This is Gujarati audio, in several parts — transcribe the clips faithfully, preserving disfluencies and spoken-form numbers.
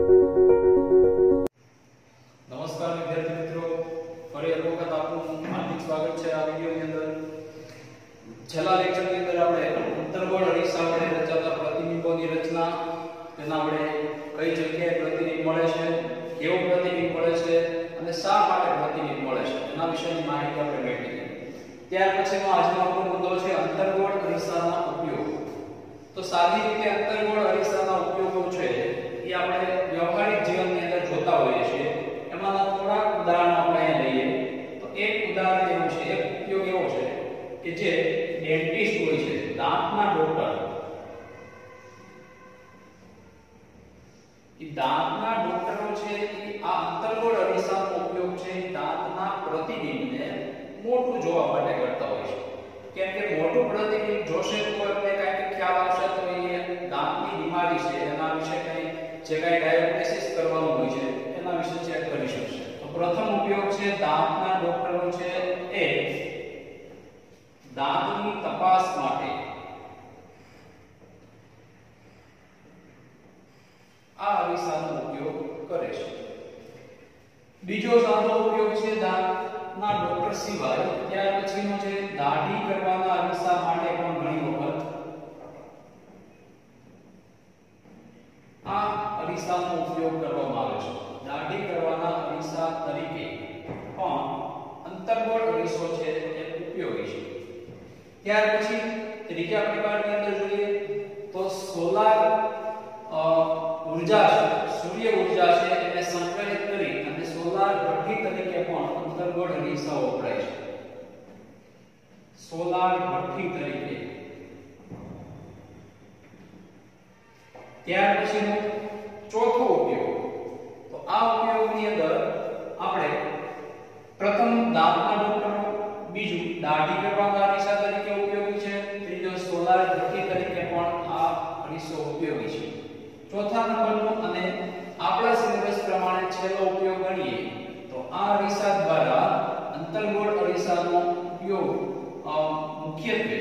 નમસ્કાર વિદ્યાર્થી મિત્રો, ફરી એક વખત આપનું હાર્દિક સ્વાગત છે આ વિડિયોની અંદર. છેલ્લા લેક્ચરની અંદર આપણે અંતર્ગોળ અરીસા વડે રચાતા પ્રતિબિંબોની રચના, તેના વડે કઈ જગ્યાએ પ્રતિબિંબ મળે છે, કેવું પ્રતિબિંબ મળે છે અને શા માટે પ્રતિબિંબ મળે છે એના વિશેની માહિતી આપણે મેળવી. ત્યાર પછીનો આજનો આપણો મુદ્દો છે અંતર્ગોળ અરીસાના ઉપયોગ. તો સાદી રીતે અંતર્ગોળ અરીસાના ઉપયોગો છે એ આપણે વ્યવહારિક જીવનની અંદર જોતા હોઈએ છીએ. એમાંના થોડાક ઉદાહરણ આપણે અહીં લઈએ. તો એક ઉદાહરણ એવું છે, એક ઉપયોગ એવો છે કે જે ડેન્ટિસ્ટ હોય છે, દાંતના ડોક્ટર, એ દાંતના ડોક્ટરો છે એ આ અંતર્ગોળ અરીસાનો ઉપયોગ છે દાંતના પ્રતિબિંબને મોટું જોવા માટે કરતા હોય છે. કેમ કે મોટું પ્રતિબિંબ જોશે તો એમને કાંઈક ખ્યાલ આવશે, તો એ દાંતની બીમારી છે એના વિશે કંઈ જે કાંઈ ડાયગ્નોસિસ કરવાનું હોય છે એના વિશે ચેક કરી શકશે. તો પ્રથમ ઉપયોગ છે દાંતના ડોક્ટરો છે એ દાંતની તપાસ માટે આ અરીસાનો ઉપયોગ કરે છે. બીજો સાદો ઉપયોગ છે દાંતના ડોક્ટર સિવાય ત્યાર પછીનો છે દાઢી કરવાના અરીસા માટે પણ ઘણી વખત આ અરીસાનો ઉપયોગ કરવામાં આવે છે. દાઢી કરવાના અરીસા તરીકે પણ અંતર્ગોળ અરીસો છે એ ઉપયોગી છે. ત્યાર પછી ત્રીજા પ્રકારની અંદર જોઈએ તો સોલાર ઉર્જા છે, સૂર્ય ઉર્જા છે એને સંગ્રહિત કરી અને સોલાર ભઠ્ઠી તરીકે પણ અંતર્ગોળ અરીસા વપરાય છે. સોલાર ભઠ્ઠી તરીકે. ત્યાર પછીનો ચોથો ઉપયોગ, તો આ ઉપયોગની અંદર આપણે પ્રથમ દાંતના ડોક્ટરો, બીજું દાઢી કરવાના અરીસા તરીકે ઉપયોગી છે, ત્રીજો સોલાર ભઠ્ઠી તરીકે પણ આ અરીસો ઉપયોગી છે. ચોથા નંબરનો અને આપણા સિલેબસ પ્રમાણે છેલ્લો ઉપયોગ ગણીએ તો આ અરીસા દ્વારા અંતર્ગોળ અરીસાનો ઉપયોગ મુખ્યત્વે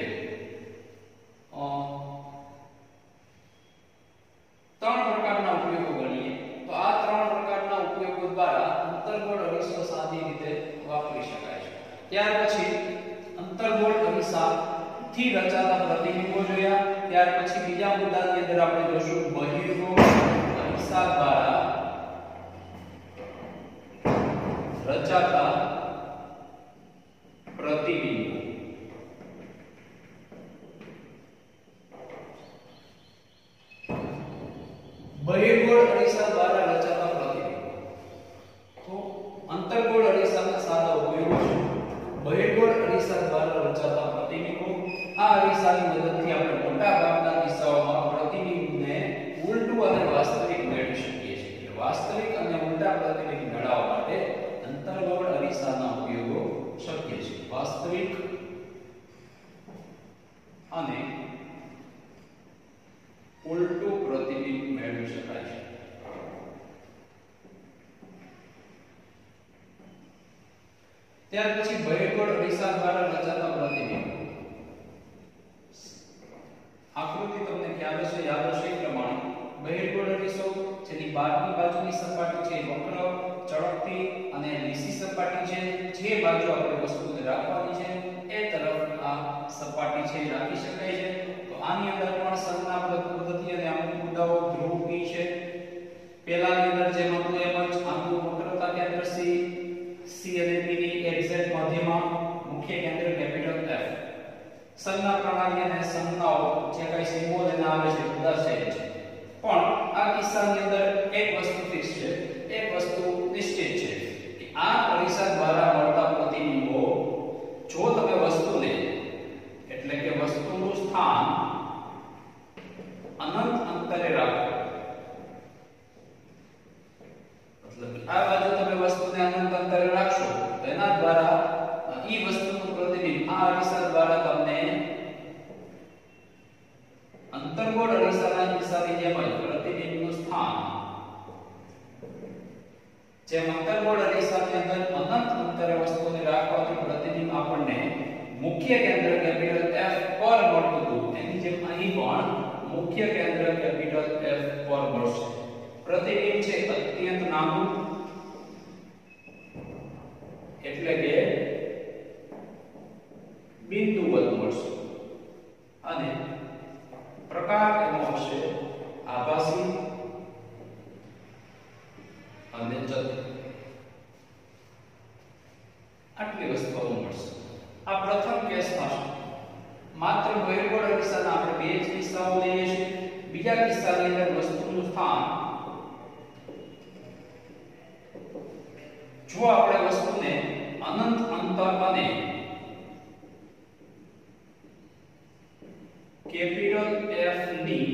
ત્રણ પ્રકારના ઉપયોગો ગણીએ તો આ ત્રણ પ્રકારના ઉપયોગો દ્વારા અંતર્ગોળ અરીસો સાદી રીતે વાપરી શકાય છે. ત્યાર પછી અંતર્ગોળ અરીસા થી રચાતા પ્રતિબિંબો જોયા. ત્યાર પછી બીજા મુદ્દાની અંદર આપણે જોશું બહિર્ગોળ અરીસા દ્વારા રચાતા પ્રતિબિંબો. બહિર્ગોળ અરીસા દ્વારા રચાતા પ્રતિબિંબો. તો અંતર્ગોળ અરીસાના સાદા ઉપયોગો છે. બહિર્ગોળ અરીસા દ્વારા રચાતા પ્રતિબિંબો. આ અરીસાની મદદથી આપણે મોટા ભાગના કિસ્સાઓમાં પ્રતિબિંબને ઉલટું અને વાસ્તવિક મેળવી શકીએ છીએ. વાસ્તવિક અને ઉલટા પ્રતિબિંબ મેળવવા માટે અંતર્ગોળ અરીસાના ઉપયોગો શક્ય છે. વાસ્તવિક અને ઉલટું પ્રતિબિંબ મેળવી શકાય છે. ત્યાર પછી બહિર્ગોળ અરીસા દ્વારા રચાતા પ્રતિબિંબ. આકૃતિ તમને ખ્યાલ હશે, યાદ હશે એ પ્રમાણે બહિર્ગોળ અરીસો જેની બહારની બાજુની સપાટી છે વક્ર, ચળકતી અને લીસી સપાટી છે, જે બાજુ આપણે વસ્તુને રાખવાની છે એ તરફ આ સપાટી છે રાખી શકાય છે. તો આની અંદર પણ સંજ્ઞા પદ્ધતિ અને અમુક મુદ્દાઓ ધ્રુવ P છે. પહેલાની અંદર જેમ હતું એમ જ આનું વક્રતા કેન્દ્ર C, C અને P ની એક્ઝેક્ટ મધ્યમાં મુખ્ય કેન્દ્ર કેપિટલ F. સંજ્ઞા પ્રણાલી અને સંજ્ઞાઓ જે કઈ સિમ્બોલ એના આવે છે દર્શાવે છે. પણ આ કિસ્સાની અંદર એક વસ્તુ ફિક્સ છે, એક વસ્તુ નિશ્ચિત છે કે આ અરીસા દ્વારા મળતા પ્રતિબિંબો જો તમે વસ્તુને એટલે કે વસ્તુનું સ્થાન અનંત અંતરે રાખો, મતલબ આ બાજુ તમે વસ્તુને અનંત અંતરે રાખશો તો એના દ્વારા ઈ વસ્તુનું પ્રતિબિંબ આ અરીસા દ્વારા તમને અંતર્ગોળ અરીસાના કિસ્સાની જેમ જ પ્રતિબિંબનું સ્થાન જેમ અંતર્ગોળ અરીસાની અંદર અનંત અંતરે વસ્તુને રાખવાથી પ્રતિબિંબ આપણને મુખ્ય કેન્દ્ર કેપિટલ F પર મળતું હતું, એની જેમ અહીં પણ મુખ્ય કેન્દ્ર કેપિટલ F પર મળશે. પ્રતિબિંબ છે અત્યંત નાનું એટલે કે બિંદુવત મળશે અને પ્રકાર એનો હશે આભાસી અને ચતુર. આટલી વસ્તુઓ મળશે. આ પ્રથમ કેસ થશે. માત્ર બહિર્ગોળ અરીસાના આપણે બે જ કિસ્સાઓ લઈએ છીએ. બીજા કિસ્સાની અંદર વસ્તુનું સ્થાન જો આપણે વસ્તુને અનંત અંતર અને કેપિટલ F ની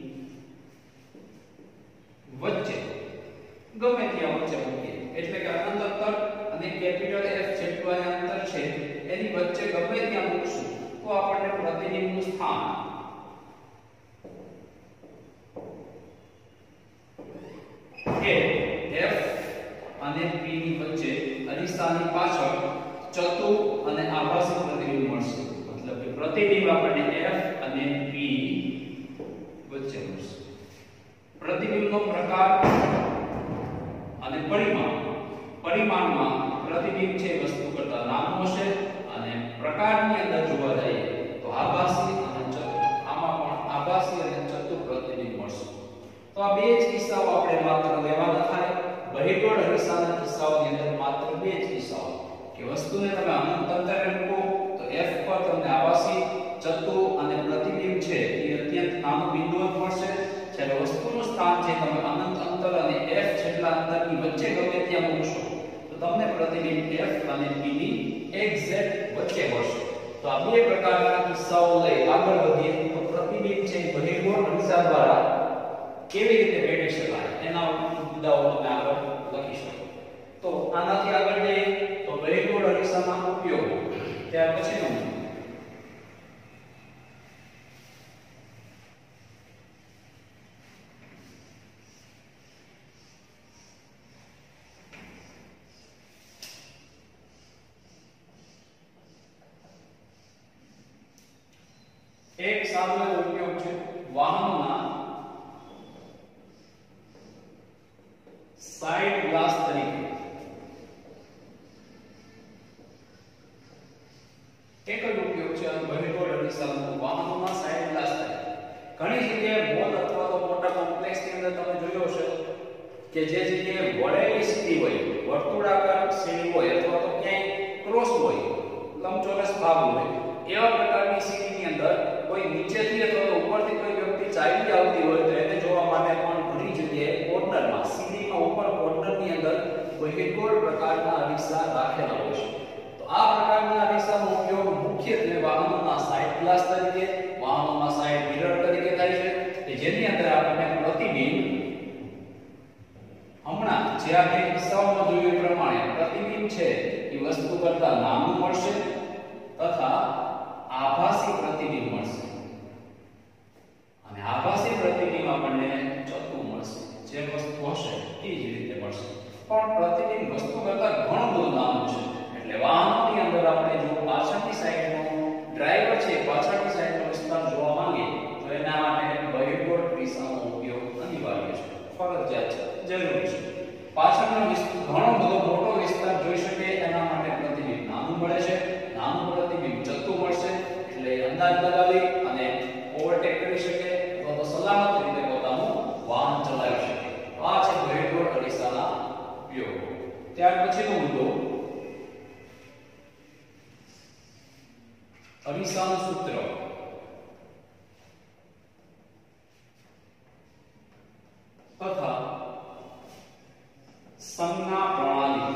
વચ્ચે ગમે ત્યાં વચ્ચે મૂકીએ એટલે કે અનંત અંતર અને કેપિટલ F જેટલું અંતર છે એની વચ્ચે ગમે ત્યાં મૂકશું તો આપણને પ્રતિબિંબનું સ્થાન કે F અને P ની વચ્ચે અરીસાની પાછળ ચતુર અને આભાસી પ્રતિબિંબ મળશે. મતલબ કે પ્રતિબિંબ આપણને F અને P વચ્ચે મળશે. પ્રતિબિંબનો પ્રકાર અને પરિમાણ. પરિમાણમાં પ્રતિબિંબ છે વસ્તુ કરતા નાનું હશે અને પ્રકારની અંદર જોવા જઈએ તો આભાસી અને ચતુર. આમાં પણ આભાસી અને ચતુર પ્રતિબિંબ મળશે. તો આ બે જ કિસ્સાઓ આપણે માત્ર લેવાના થાય. બહિર્ગોળ અરીસાના કિસ્સાઓની અંદર માત્ર બે જ કિસ્સાઓ કે વસ્તુને તમે અનંત અંતરે મૂકો તો F પર તમને આભાસી ચતુર અને પ્રતિબિંબ છે એ અત્યંત નાનું બિંદુવત મળશે. જ્યારે વસ્તુનું સ્થાન છે તમે અનંત અંતર અને F જેટલા અંતરની વચ્ચે ગમે ત્યાં મૂકશો તો તમને પ્રતિબિંબ F અને P ની એક્ઝેક્ટ વચ્ચે મળશે. તો આ બે પ્રકારના કિસ્સાઓ લઈ આગળ વધીએ તો પ્રતિબિંબ છે બહિર્ગોળ અરીસા દ્વારા કેવી રીતે મેળવી શકાય એના મુદ્દાઓ તમે આગળ લખી શકો. તો આનાથી આગળ જઈએ તો બહિર્ગોળ અરીસાના ઉપયોગો. ત્યાર પછીનું એક સારો ઉપયોગ છે વાહનોના સાઇડ ગ્લાસ તરીકે. એક જ ઉપયોગ છે બહિર્ગોળ અરીસાનો વાહનોના સાઇડ ગ્લાસ તરીકે. ઘણી જગ્યાએ મોલ અથવા તો મોટા કોમ્પ્લેક્સની અંદર તમે જોયો હશે કે જે જગ્યાએ વળેલી સીડી હોય, વર્તુળાકાર સીડી હોય અથવા તો ક્યાંય ક્રોસ હોય, લંબચોરસ ભાગ હોય, એવા પ્રકારની સીડીની અંદર કોઈ નીચેથી અથવા તો ઉપરથી કોઈ વ્યક્તિ ચાલી આવતી હોય તો એને જોવા માટે પણ ઘણી જગ્યાએ કોર્નરમાં સીડીમાં ઉપર કોર્નરની અંદર બહિર્ગોળ પ્રકારના અરીસા રાખેલા હોય છે. તો આ પ્રકારના અરીસાનો ઉપયોગ મુખ્યત્વે વાહનોના સાઇડ ગ્લાસ તરીકે, વાહનોના સાઇડ મિરર તરીકે થાય છે કે જેની અંદર આપણને પ્રતિબિંબ હમણાં જે આપણે કિસ્સાઓમાં જોયું એ પ્રમાણે પ્રતિબિંબ છે એ વસ્તુ કરતા નાનું મળશે તથા આભાસી પ્રતિબિંબ મળશે અને આભાસી પ્રતિબિંબ આપણને ચતુર મળશે. જે વસ્તુ હશે એ જ રીતે મળશે પણ પ્રતિબિંબ વસ્તુ કરતા ઘણું બધું નાનું છે. એટલે વાહનની અંદર આપણે જો પાછળની સાઈડનો ડ્રાઈવર છે પાછળની સાઈડનો વિસ્તાર જોવા માંગીએ તો એના માટે બહિર્ગોળ અરીસાનો ઉપયોગ અનિવાર્ય છે, ફરજિયાત છે, જરૂરી છે. પાછળનો વિસ્તાર ઘણો બધો મોટો વિસ્તાર જોઈ શકે એના માટે પ્રતિબિંબ નાનું મળે છે. નાનું પ્રતિબિંબ ચતુર મળશે એટલે અંદાજ લગાવી અને ઓવરટેક કરી શકે અથવા તો સલામત રીતે પોતાનું વાહન ચલાવી શકે. આ છે બહિર્ગોળ અરીસાના ઉપયોગો. ત્યાર પછીનો મુદ્દો અરીસાનું સૂત્ર તથા સંજ્ઞા પ્રણાલી.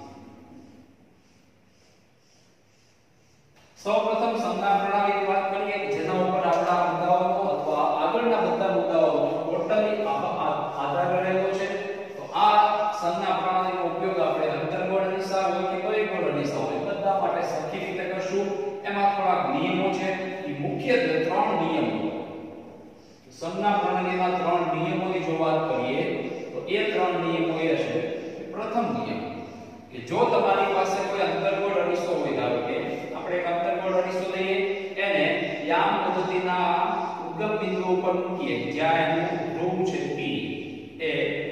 સૌપ્રથમ સંજ્ઞા પ્રણાલીની વાત કરીએ કે જેના ઉપર આપણા મુદ્દાઓનો અથવા આગળના બધા મુદ્દાઓનો ટોટલી આધાર રહેલો છે. તો આ સંજ્ઞા પ્રણાલીનો ઉપયોગ આપણે અંતર્ગોળ અરીસા હોય કે બહિર્ગોળ અરીસા હોય બધા માટે સરખી રીતે કરશું. એમાં થોડાક નિયમો છે એ મુખ્યત્વે ત્રણ નિયમો. સંજ્ઞા પ્રણાલીના ત્રણ નિયમોની જો વાત કરીએ તો એ ત્રણ નિયમો એ છે. પ્રથમ નિયમ કે જો તમારી પાસે કોઈ અંતર્ગોળ અરીસો હોય, ધારો કે આપણે એક અંતર્ગોળ અરીસો લઈએ એને યામ પદ્ધતિના ઉદ્ગમ બિંદુ ઉપર મૂકીએ જ્યાં એનું ધ્રુવ છે P એ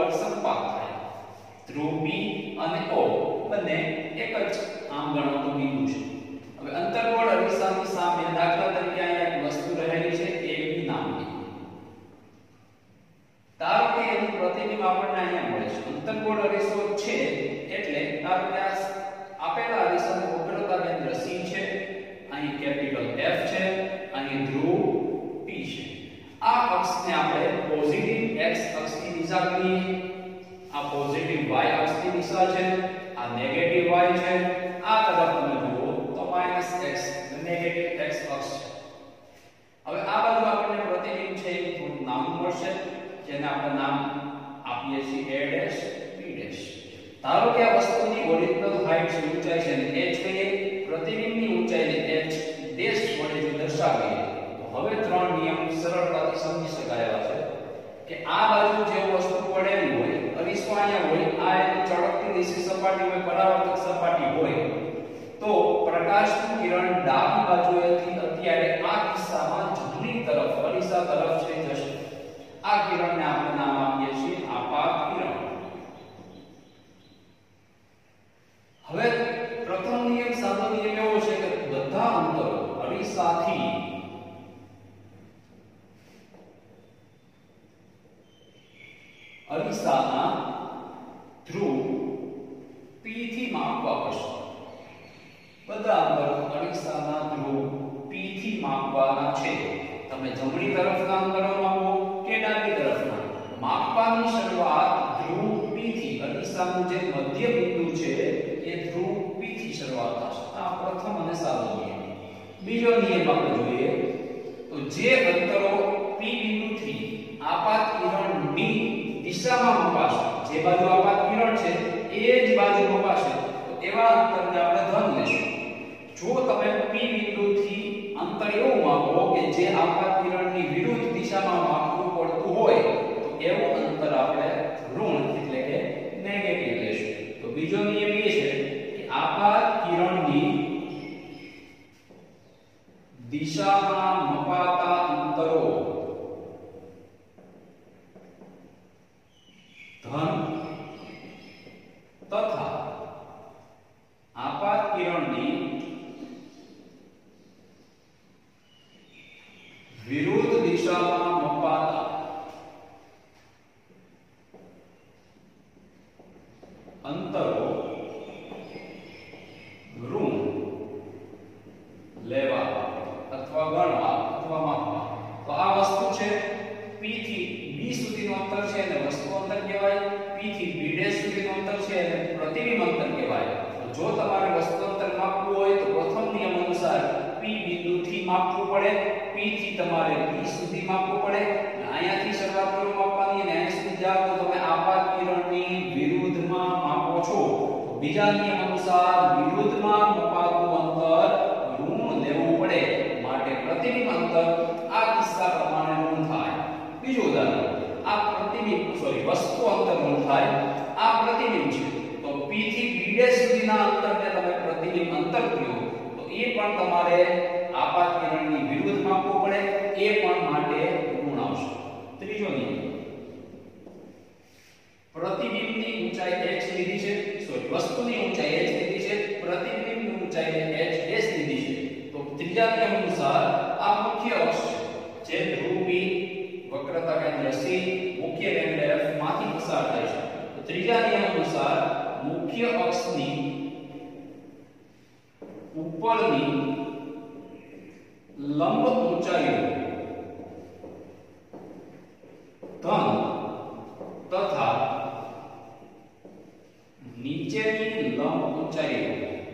બળ સંપાત થાય. ધ્રુવ P અને O બંને એક જ આમ ગણવાનું બિંદુ છે. હવે અંતર્ગોળ અરીસાની સામે દાખલા તરીકે અહીંયા એક વસ્તુ રહેલી છે A B નામની. ધારો કે એનું પ્રતિબિંબ આપણને અહીંયા મળે છે. અંતર્ગોળ અરીસો છે એટલે ધારો કે આ આપેલા અરીસાનું વક્રતા કેન્દ્ર C છે, અહીં કેપિટલ F છે, અહીં ધ્રુવ P છે. આ અક્ષને આપણે પોઝિટિવ x અક્ષની દિશા કહીએ, આ પોઝિટિવ y અક્ષની દિશા છે, આ નેગેટિવ y છે, આ તરફ તમે જુઓ તો માઈનસ x નેગેટિવ x અક્ષ છે. હવે આ બાજુ આપણને પ્રતિબિંબ છે એ થોડું નામ મળશે જેને આપણે નામ આપીએ છીએ a ડેશ b ડેશ. ધારો કે આ વસ્તુની ઓરિજિનલ હાઈટ છે, ઊંચાઈ છે ને h કહીએ, પ્રતિબિંબની ઊંચાઈને h ડેશ વડે જો દર્શાવીએ તો હવે ત્રણ નિયમ સરળતાથી સમજી શકાય છે કે આ બાજુ જે વસ્તુ પડેલી હોય, અરીસો અહીંયા હોય, આ એની ચળકતી દિશી સપાટી હોય, પરાવર્તક સપાટી હોય, તો પ્રકાશનું કિરણ ડાબી બાજુએથી અત્યારે આ કિસ્સામાં જમણી તરફ અરીસા તરફ છે જશે. આ કિરણને આપણે નામ આપીએ છીએ આપાત કિરણ. હવે પ્રથમ નિયમ સાદો નિયમ એવો છે કે બધા અંતરો અરીસાથી અરીસાના ધ્રુવ P થી માપવા પડશે. બધા અંતરો અરીસાના ધ્રુવ P થી માપવાના છે. તમે જમણી તરફના અંતરો માપો કે ડાબી તરફના, માપવાની શરૂઆત ધ્રુવ P થી, અરીસાનું જે મધ્ય બિંદુ છે એ ધ્રુવ P થી શરૂઆત થશે. આ પ્રથમ અને સાદો નિયમ. બીજો નિયમ આપણે જોઈએ તો જે અંતરો P બિંદુથી આપાત કિરણની દિશામાં મપાશે, જે બાજુ આપાત કિરણ છે એ જ બાજુ મપાશે, તો એવા અંતરને આપણે ધન લેશું. જો તમે P બિંદુથી અંતર એવું માપો કે જે આપાત કિરણની વિરુદ્ધ દિશામાં માપવું પડતું હોય તો એવું અંતર આપણે ઋણ એટલે કે નેગેટિવ લેશું. તો બીજો નિયમ એ છે કે આપાત કિરણની દિશામાં મપાતા અંતરો ધન તથા આપાત કિરણની વિરુદ્ધ દિશામાં મપાતા અંતરો ઋણ લેવા અથવા ગણવા અથવા માપવા. તો આ વસ્તુ છે P થી B સુધીનું અંતર છે અને વસ્તુ અંતર કહેવાય. P થી B ડેશ સુધીનું અંતર છે અને પ્રતિબિંબ અંતર કહેવાય. જો તમારે વસ્તુ અંતર માપવું હોય તો પ્રથમ નિયમ અનુસાર P બિંદુથી માપવું પડે, P થી તમારે B સુધી માપવું પડે. અહીંયાથી શરૂઆત કરો માપવાની અને અહીં સુધી જાઓ તો તમે આપાત કિરણની વિરુદ્ધમાં માપો છો. તો બીજા નિયમ અનુસાર વિરુદ્ધમાં મપાતું અંતર ઋણ લેવું પડે, માટે પ્રતિબિંબ અંતર આ કિસ્સા પ્રમાણે ઋણ થાય. બીજું ઉદાહરણ, આ પ્રતિબિંબ સોરી વસ્તુ અંતર ઋણ થાય, આ પ્રતિબિંબ છે તો P થી B ડેશ સુધીના અંતરને તમે પ્રતિબિંબ અંતર કહો તો એ પણ તમારે આપાત કિરણની વિરુદ્ધ માપવું પડે, એ પણ માટે ઋણ આવશે. ત્રીજો નિયમ, પ્રતિબિંબની ઊંચાઈ h લીધી છે, સોરી વસ્તુની ઊંચાઈ h લીધી છે, પ્રતિબિંબની ઊંચાઈ h ડેશ લીધી છે. તો ત્રીજા નિયમ અનુસાર આ મુખ્ય અક્ષ છે જે ધ્રુવ P, વક્રતા કેન્દ્ર C, મુખ્ય કેન્દ્ર F માંથી પસાર થાય છે. તો ત્રીજા નિયમ અનુસાર મુખ્ય અક્ષની ઉપરની લંબ ઊંચાઈઓ ધન તથા નીચેની લંબ ઊંચાઈઓ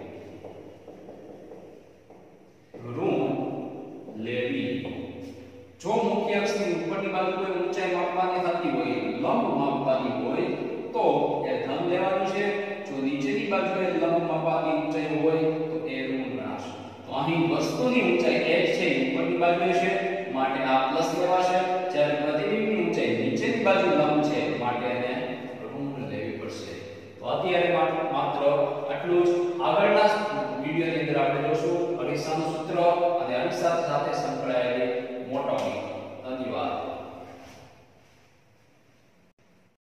ઋણ લેવી. જો મુખ્ય અક્ષની ઉપરની બાજુ કોઈ ઊંચાઈ માપવાની થતી હોય, લંબ માપવાની હોય તો એ ધન લેવાની છે. જો નીચેની બાજુએ લંબ માપવાની ઊંચાઈ હોય તો એ ઋણ ગણાશે. તો અહીં વસ્તુની ઊંચાઈ h છે, ઉપરની બાજુએ છે માટે આ પ્લસ લેવાશે, જ્યારે પ્રતિબિંબની ઊંચાઈ નીચેની બાજુ લંબ છે માટે એને ઋણ લેવી પડશે. તો અત્યારે માત્ર આટલું જ. આગળના વિડિયોની અંદર આપણે જોશું અરીસાનું સૂત્ર અને અરીસા સાથે સંકળાયેલી મોટોપી.